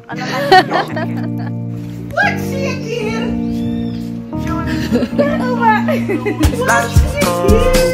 Wat zie ik hier? Oma! Wat zie ik hier?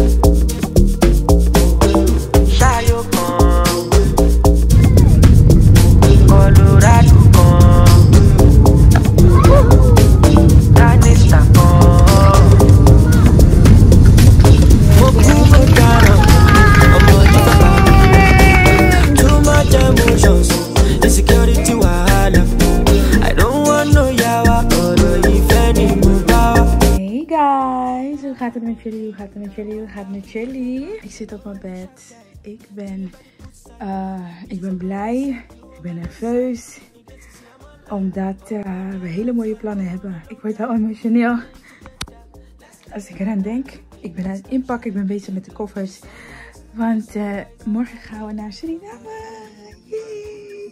Hoe gaat het met jullie? Ik zit op mijn bed. Ik ben blij. Ik ben nerveus. Omdat we hele mooie plannen hebben. Ik word heel emotioneel. Als ik eraan denk. Ik ben aan het inpakken. Ik ben bezig met de koffers. Want morgen gaan we naar Suriname. Yay.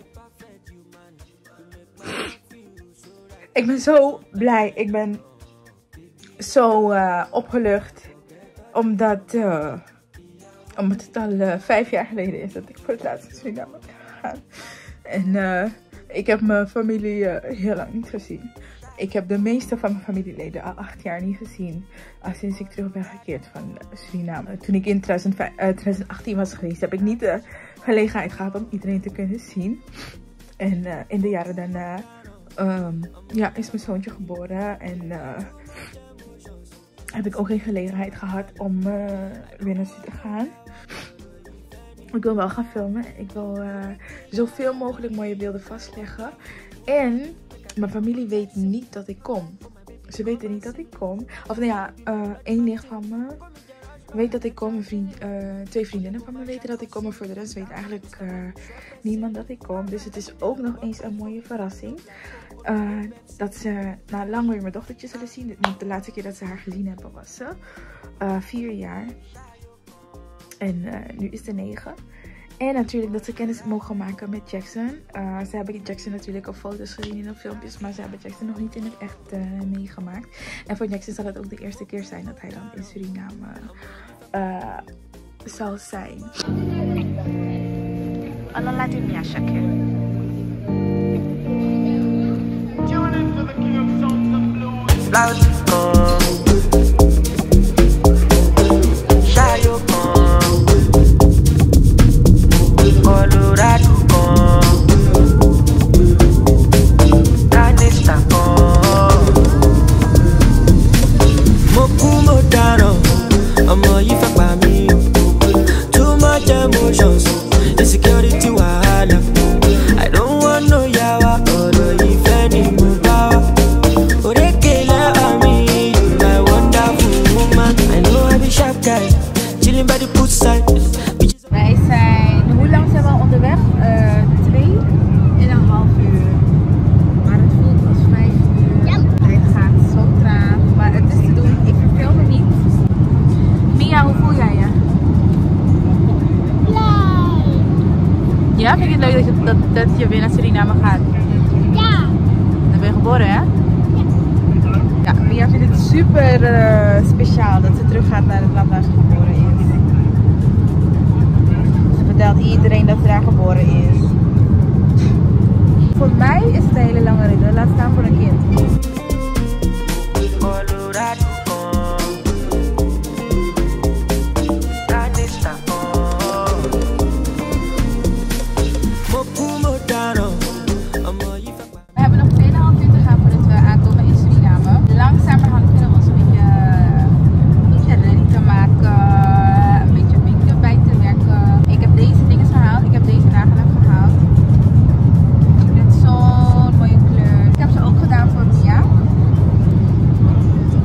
Ik ben zo blij. Ik ben zo opgelucht. Omdat het al 5 jaar geleden is dat ik voor het laatst naar Suriname ben gegaan. En ik heb mijn familie heel lang niet gezien. Ik heb de meeste van mijn familieleden al 8 jaar niet gezien. Sinds ik terug ben gekeerd van Suriname. Toen ik in 2018 was geweest, heb ik niet de gelegenheid gehad om iedereen te kunnen zien. En in de jaren daarna is mijn zoontje geboren. En heb ik ook geen gelegenheid gehad om weer naartoe te gaan. Ik wil wel gaan filmen. Ik wil zoveel mogelijk mooie beelden vastleggen. En mijn familie weet niet dat ik kom. Ze weten niet dat ik kom. Of nou ja, één nicht van me weet dat ik kom. 2 vriendinnen van me weten dat ik kom. Maar voor de rest weet eigenlijk niemand dat ik kom. Dus het is ook nog eens een mooie verrassing. Dat ze lang weer mijn dochtertje zullen zien. De laatste keer dat ze haar gezien hebben was ze 4 jaar. En nu is ze 9. En natuurlijk dat ze kennis mogen maken met Jackson. Ze hebben Jackson natuurlijk op foto's gezien en op filmpjes. Maar ze hebben Jackson nog niet in het echt meegemaakt. En voor Jackson zal het ook de eerste keer zijn dat hij dan in Suriname zal zijn. Allah laat u meer Shakir. Wij zijn, hoe lang zijn we al onderweg? 2,5 uur. Maar het voelt als 5 uur. Ja. Het gaat zo traag, maar het is te doen. Ik verveel me niet. Mia, hoe voel jij je? Blij. Ja, vind je het leuk dat je weer naar Suriname gaat? Ja. Dan ben je geboren, hè? Ja, Mia vindt het super speciaal dat ze terug gaat naar het land waar ze geboren is. Ze vertelt iedereen dat ze daar geboren is. Voor mij is het een hele lange rit, laat staan voor een kind. We hebben nog 2,5 uur te gaan voordat we aankomen in Suriname. Langzamerhand kunnen we ons een beetje ready te maken, een beetje make-up bij te werken. Ik heb deze dingen gehaald, ik heb deze nagellak gehaald. Ik vind het zo'n mooie kleur. Ik heb ze ook gedaan voor Mia.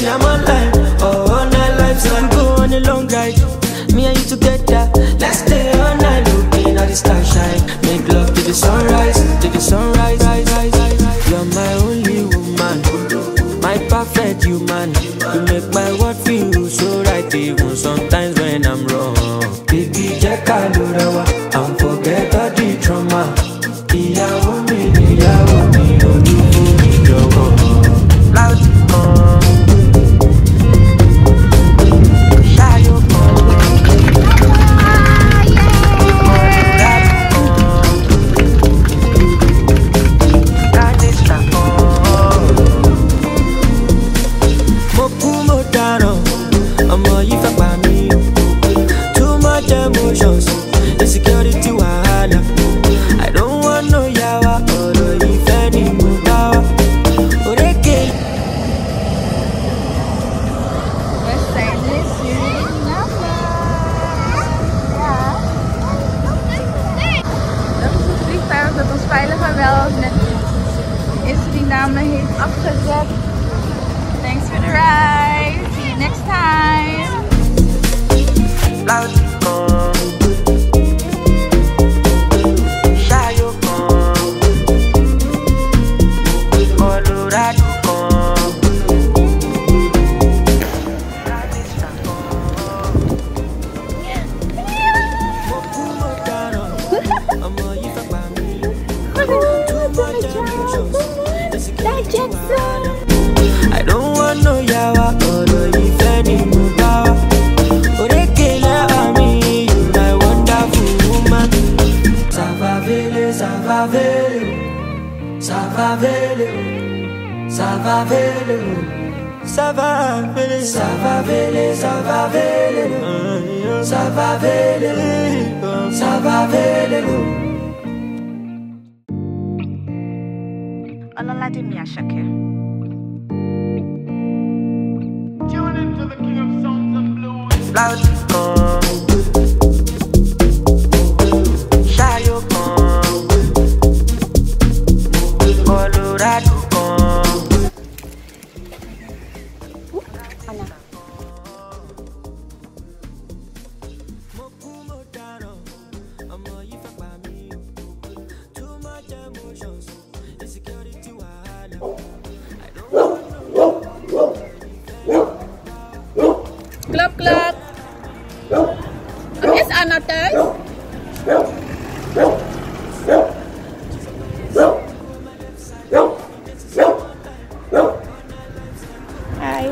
me, I'm online. Oh, all night life, so we go on a long ride. Me and you together, let's stay all night looking at the starshine. Make love to the sunrise, to the sunrise. You're my only woman, my perfect human. You make my world feel so right, even sometimes when I'm wrong. Baby, check out and forget all the trauma. Ìyàwó mi, ojú fún mi jọ̀wọ́. Láti kan, ṣáyọ̀ kan. Too much emotions, insecurity wahala. I don't want no yawa, or if any mubawa. Oreke. We zijn in Suriname. Ja. Dat is het vliegtuig dat ons veilig en wel net in Suriname heeft afgezet. Thanks for the ride. See you next time. I don't want no yawa, or if any mubawa. Orekele ami, you my wonderful woman. Savavele, savavele, savavele, savavele, savavele, savavele, savavele, savavele, savavele. Allah laat me shake. Tune into the king of sounds and blues. Loud con, Shayo con, Colorado con. Anna. Too much emotions, insecurity wahala. Klap, klap. Is Anna thuis? Hi.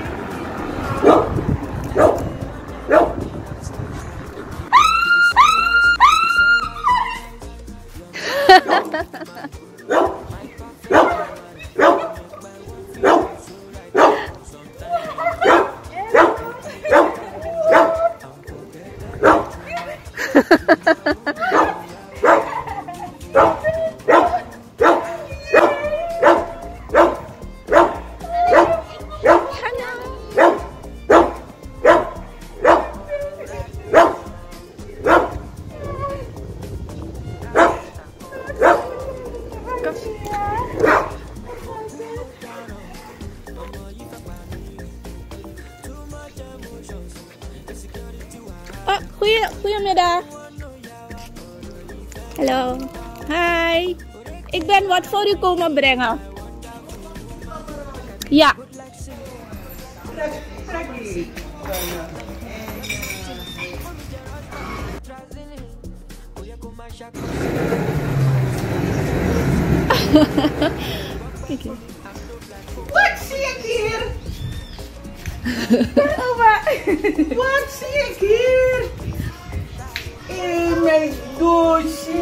Goedemiddag. Hallo. Hi. Ik ben wat voor u komen brengen. Ja. Wat zie ik hier? Wat zie ik hier? In mijn doosje.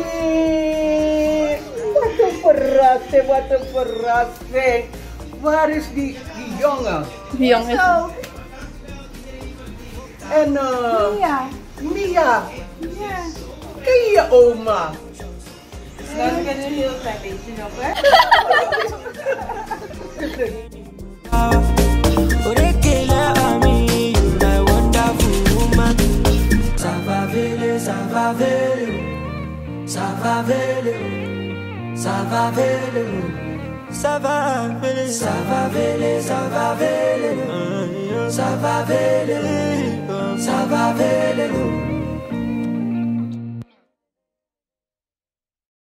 Wat een verrassing. Waar is die jongen? Die jongen. Zo. En Ja. Mia. Ja. Ken je oma? Dat is een heel klein beetje nog, hè? Orekele ami, you my wonderful woman. Savavele, savavele, savavele, savavele, ça va vele, ça va vele, ça va vele, ça va vele.